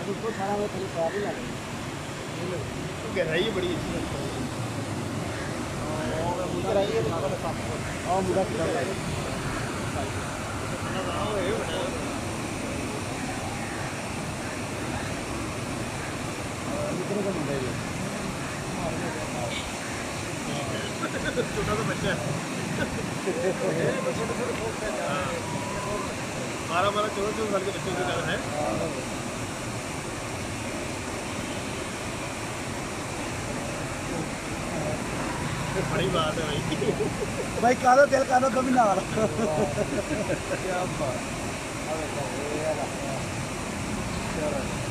उसको सारा में थोड़ी खराब ही लगे। गहराई बड़ी अच्छी है। गहराई है और मुझे कितना लगे कितने का मुंडा है छोटा सा बच्चा है। 12-12 14 साल के बच्चों की तरह है। बड़ी बात है भाई। भाई कालो तेल कालो कभी ना आ रहा। क्या बात।